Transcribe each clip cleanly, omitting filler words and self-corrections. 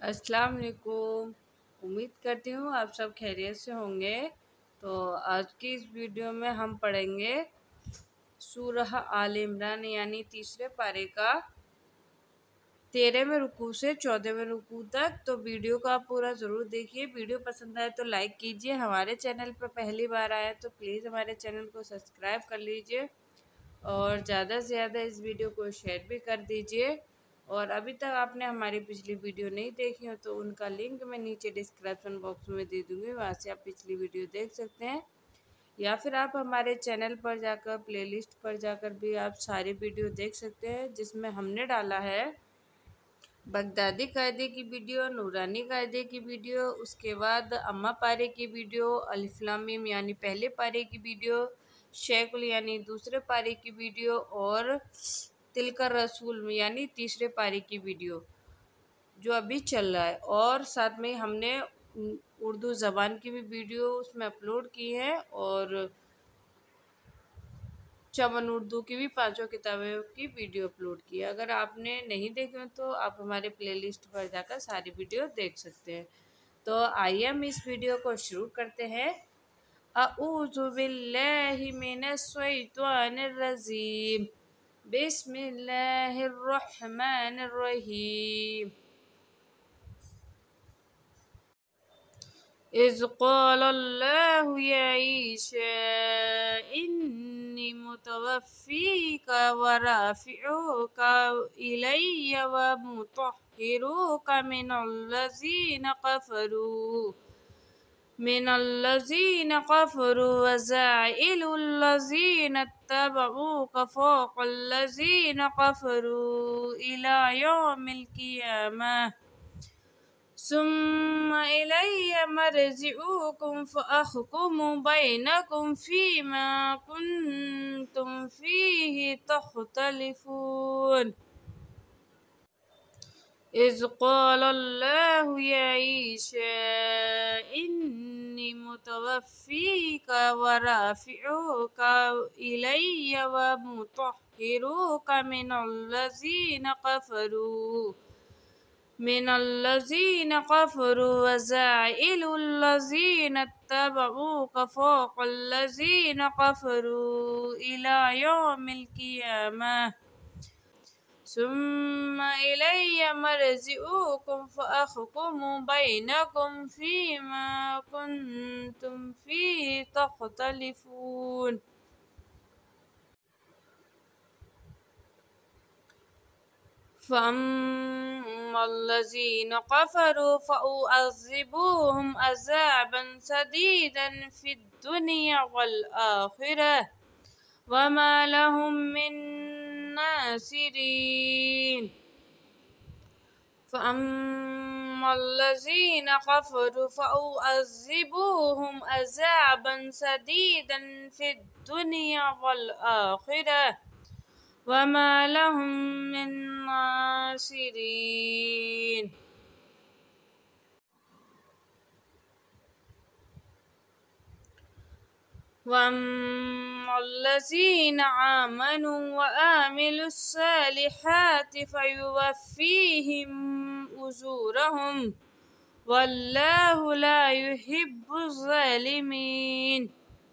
अस्सलाम वालेकुम। उम्मीद करती हूँ आप सब खैरियत से होंगे। तो आज की इस वीडियो में हम पढ़ेंगे सूरह आल इमरान यानी तीसरे पारे का 13वें रुकू से 14वें रुकू तक। तो वीडियो को आप पूरा ज़रूर देखिए। वीडियो पसंद आए तो लाइक कीजिए। हमारे चैनल पर पहली बार आए तो प्लीज़ हमारे चैनल को सब्सक्राइब कर लीजिए और ज़्यादा से ज़्यादा इस वीडियो को शेयर भी कर दीजिए। और अभी तक आपने हमारी पिछली वीडियो नहीं देखी हो तो उनका लिंक मैं नीचे डिस्क्रिप्शन बॉक्स में दे दूँगी, वहाँ से आप पिछली वीडियो देख सकते हैं। या फिर आप हमारे चैनल पर जाकर प्लेलिस्ट पर जाकर भी आप सारी वीडियो देख सकते हैं, जिसमें हमने डाला है बगदादी कायदे की वीडियो, नूरानी कायदे की वीडियो, उसके बाद अम्मा पारे की वीडियो, अलिफ लाम मीम यानी पहले पारे की वीडियो, शेकुल यानी दूसरे पारे की वीडियो और तिलकर रसूल यानी तीसरे पारे की वीडियो जो अभी चल रहा है। और साथ में हमने उर्दू ज़बान की भी वीडियो उसमें अपलोड की है और चमन उर्दू की भी 5 किताबों की वीडियो अपलोड की है। अगर आपने नहीं देखी हो तो आप हमारे प्लेलिस्ट पर जाकर सारी वीडियो देख सकते हैं। तो आइए हम इस वीडियो को शुरू करते हैं। अऊज़ु बिल्लाहि मिनश शैतानिर रजीम, बिस्मिल्लाहिर रहमानिर रहीम। इज़ क़ालल्लाहु या ईसा इन्नी मुतवफ़्फ़ीका व राफ़िऊका इलैया व मुतह्हिरूका मिनल्लज़ीना कफ़रू व ज़ाइलुल्लज़ीना इत्तबऊका फ़ौक़ल्लज़ीना कफ़रू इला यौमिल क़ियामह सुम्मा इलैया मरजिउकुम फ़अहकुमु बैनकुम फ़ीमा कुन्तुम फ़ीहि तख़्तलिफ़ून। इज़ क़ालल्लाहु या ईसा इन्नी मुतवफ़्फ़ीका व राफ़िऊका इलैया व मुतह्हिरूका मिनल्लज़ीना कफ़रू व ज़ाइलुल्लज़ीना इत्तबऊका फ़ौक़ल्लज़ीना कफ़रू इला यौमिल क़ियामह सुम्मा इलैया मरजिउकुम फ़अहकुमु बैनकुम फ़ीमा कुन्तुम फ़ीहि तख़्तलिफ़ून। फ़अम्मल्लज़ीना कफ़रू फ़अुअज़्ज़िबुहुम अज़ाबन शदीदन फ़िद्दुनिया वल आख़िरह वमा लहुम मिन नासिरीन। फ़अम्मल्लज़ीना कफ़रू फ़अुअज़्ज़िबुहुम अज़ाबन शदीदन फ़िद्दुनिया वल आख़िरह वमा लहुम मिन नासिरीन। वअम्मल्लज़ीना आमनू व आमिलुस्सालिहाति फ़युवफ़्फ़ीहिम उजूरहुम वल्लाहु ला युहिब्बुज़्ज़ालिमीन।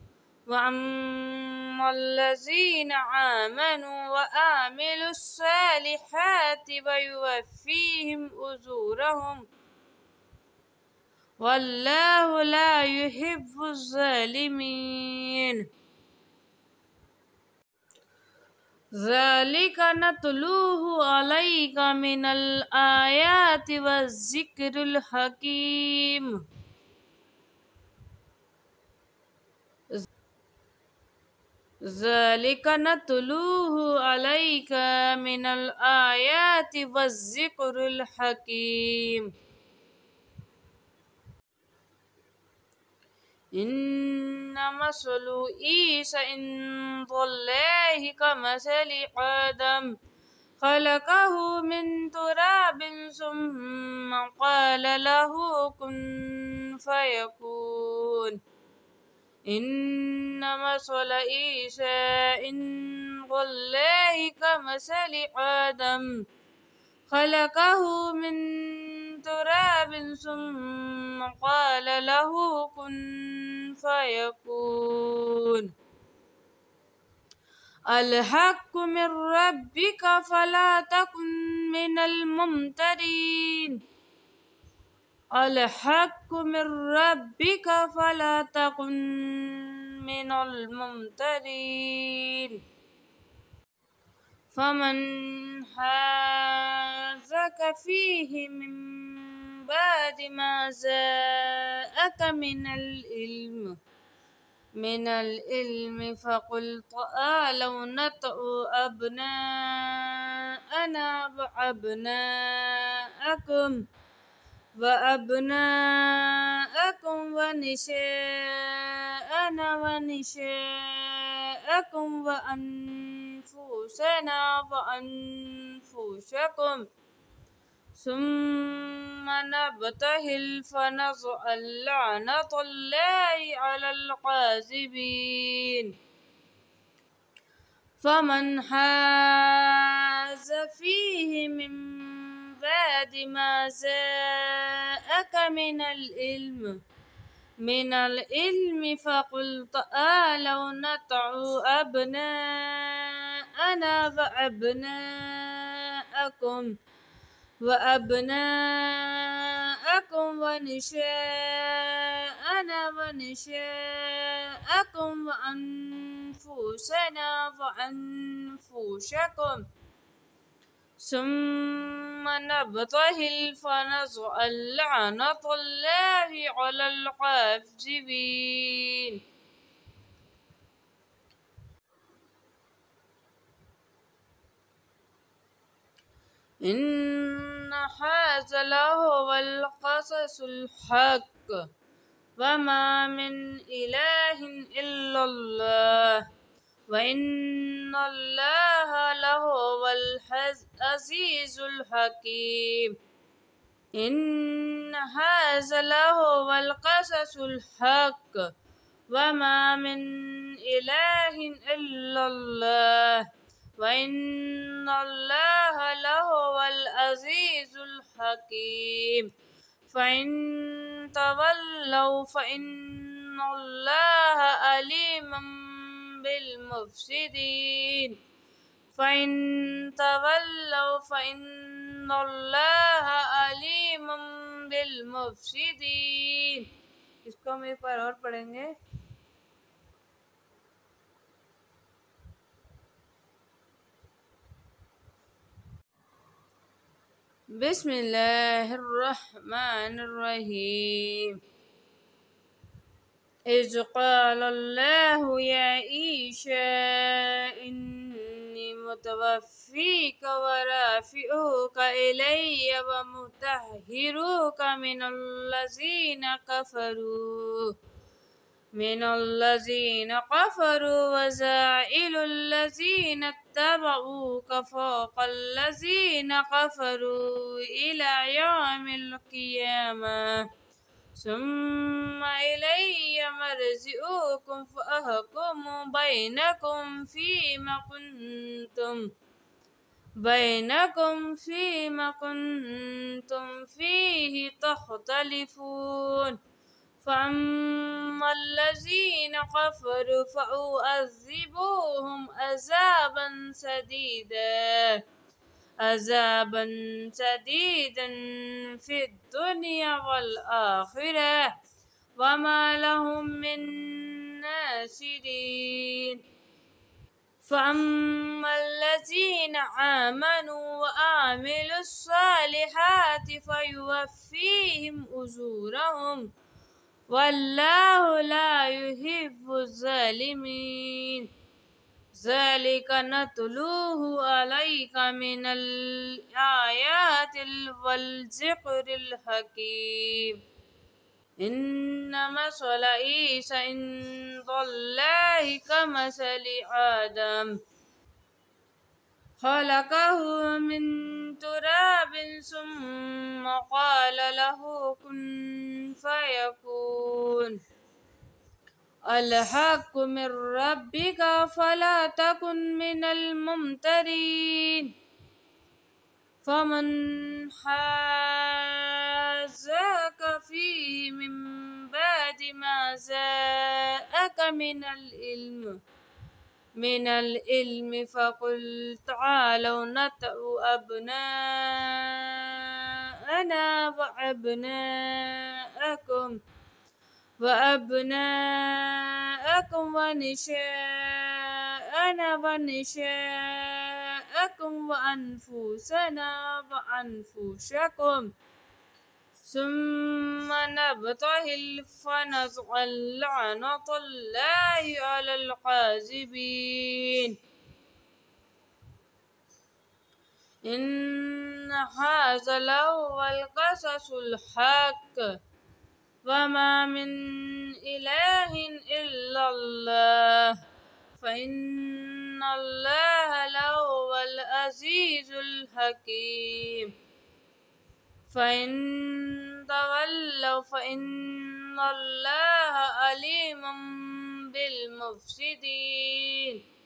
वअम्मल्लज़ीना आमनू व आमिलुस्सालिहाति फ़युवफ़्फ़ीहिम उजूरहुम वल्लाहु ला युहिब्बुज़्ज़ालिमीन। ज़ालिका नतलूहु अलैका मिनल आयाति वज़्ज़िक्रिल हकीम। ज़ालिका नतलूहु अलैका मिनल आयाति वज़्ज़िक्रिल हकीम। इन्ना मसलु ईसा इंदल्लाहि कमसलि आदम खलक़हु मिन तुराबिन सुम्मा क़ाला लहू कुन फ़यकून। इन्ना मसल ईसा इंदल्लाहि कमसलि आदम खलक़हु मिन तुराबिन ثم قال له كن فيكون. الحق من ربك فلا تكن من الممترين. الحق من ربك فلا تكن من الممترين. فمن حاجك فيه من بعد ما جاءك من العلم فقل تعالوا ندعو أبناءنا وأبناءكم ونساءكم وأنفسنا وأنفسكم ثم نبتهل فنجعل لعنة الله على الكاذبين. فمن حاز فيه من بعد ما جاءك من العلم فقل تعالوا ندعو أبناءنا وأبناءكم ونساءكم وأنفسنا وأنفسكم ثم نبتهل فنجعل لعنة الله على الكاذبين. إن هذا لهو القصص الحق وما من إله إلا الله وإن الله لهو العزيز الحكيم. إن هذا لهو القصص الحق وما من إله إلا الله وإن الله لهو العزيز الحكيم. فإن تولوا فإن الله عليم بالمفسدين. فإن تولوا فإن الله عليم بالمفسدين. इसको हम एक बार और पढ़ेंगे। बिस्मिल्लाहिर्रहमानिर्रहीम। إذ قال الله يا عيسى إني متوفيك ورافعك إلي ومطهرك من الذين كفروا وجاعل الذين اتبعوك فوق الذين كفروا إلى يوم القيامة ثم إلي مرجعكم فأحكم بينكم فيما كنتم فيه تختلفون. فأما الذين كفروا فأعذبوهم عذابا شديدا في الدنيا والآخرة وما لهم من ناصرين. فأما الذين آمنوا وعملوا الصالحات فيوفيهم أجورهم والله لا يحب الظالمين. ذلك نتلوه عليك من الآيات والذكر الحكيم. إن مثل عيسى عند الله كمثل آدم خلقه من تراب ثم قال له كن فيكون. الحق من ربك فلا تكن من الممترين. فمن حاجك من العلم فقل تعالوا ندع أبناءنا وأبناءكم ونساءكم وأنفسنا وأنفسكم ثم نبتهل فنجعل لعنة الله على الكاذبين. إن هذا لهو القصص الحق وما من إله إلا الله فإن الله لهو العزيز الحكيم. فإن تولوا فإن الله عليم بالمفسدين.